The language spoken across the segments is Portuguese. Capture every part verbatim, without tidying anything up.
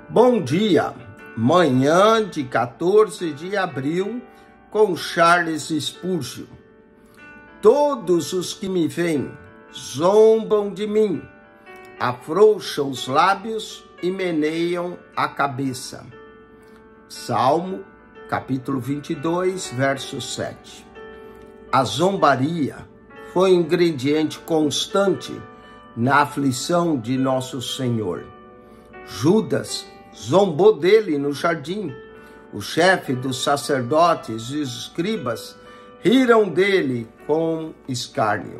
Bom dia, manhã de quatorze de abril, com Charles Spurgeon. Todos os que me veem zombam de mim, afrouxam os lábios e meneiam a cabeça. Salmo, capítulo vinte e dois, verso sete. A zombaria foi um ingrediente constante na aflição de nosso Senhor. Judas zombou dele no jardim. O chefe dos sacerdotes e os escribas riram dele com escárnio.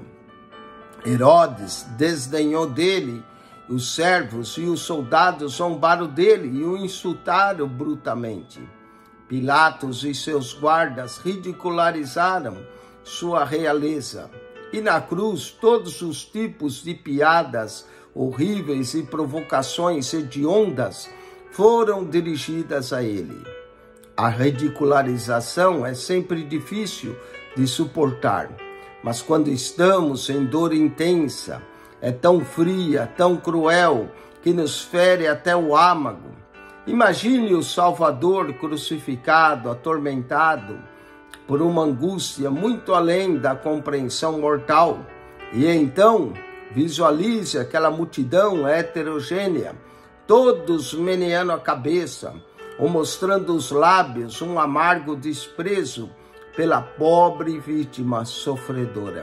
Herodes desdenhou dele. Os servos e os soldados zombaram dele e o insultaram brutalmente. Pilatos e seus guardas ridicularizaram sua realeza. E na cruz, todos os tipos de piadas horríveis e provocações hediondas foram dirigidas a ele. A ridicularização é sempre difícil de suportar, mas quando estamos em dor intensa, é tão fria, tão cruel, que nos fere até o âmago. Imagine o Salvador crucificado, atormentado por uma angústia muito além da compreensão mortal. E então, visualize aquela multidão heterogênea, todos meneando a cabeça, ou mostrando os lábios, um amargo desprezo pela pobre vítima sofredora.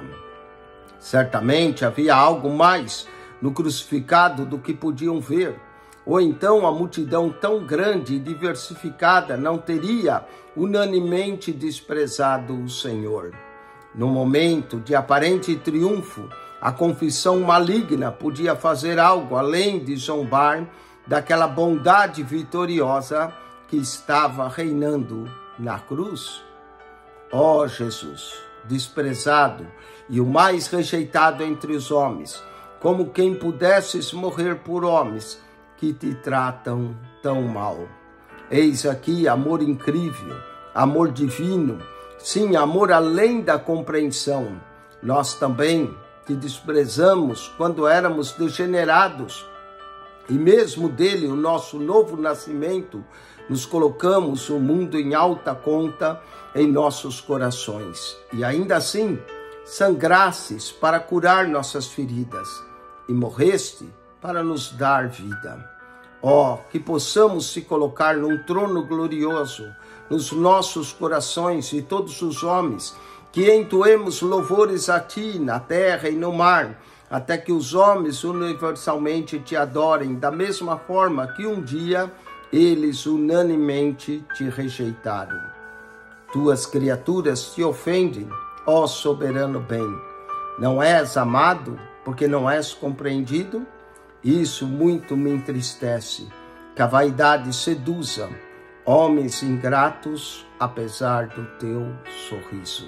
Certamente havia algo mais no crucificado do que podiam ver, ou então a multidão tão grande e diversificada não teria unanimemente desprezado o Senhor. No momento de aparente triunfo, a confissão maligna podia fazer algo além de zombar daquela bondade vitoriosa que estava reinando na cruz. Ó Jesus, desprezado e o mais rejeitado entre os homens, como quem pudesses morrer por homens que te tratam tão mal. Eis aqui amor incrível, amor divino, sim, amor além da compreensão. Nós também te desprezamos quando éramos degenerados, e mesmo dele, o nosso novo nascimento, nos colocamos o mundo em alta conta em nossos corações. E ainda assim, sangrastes para curar nossas feridas, e morreste para nos dar vida. Ó, oh, que possamos se colocar num trono glorioso nos nossos corações e todos os homens, que entoemos louvores a ti na terra e no mar, até que os homens universalmente te adorem, da mesma forma que um dia eles unanimemente te rejeitaram. Tuas criaturas te ofendem, ó soberano bem. Não és amado porque não és compreendido? Isso muito me entristece, que a vaidade seduza homens ingratos, apesar do teu sorriso.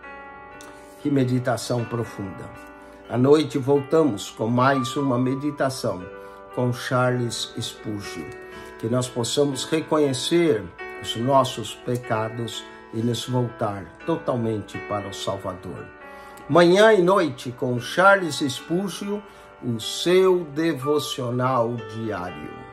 Que meditação profunda. À noite voltamos com mais uma meditação com Charles Spurgeon. Que nós possamos reconhecer os nossos pecados e nos voltar totalmente para o Salvador. Manhã e noite com Charles Spurgeon, o seu devocional diário.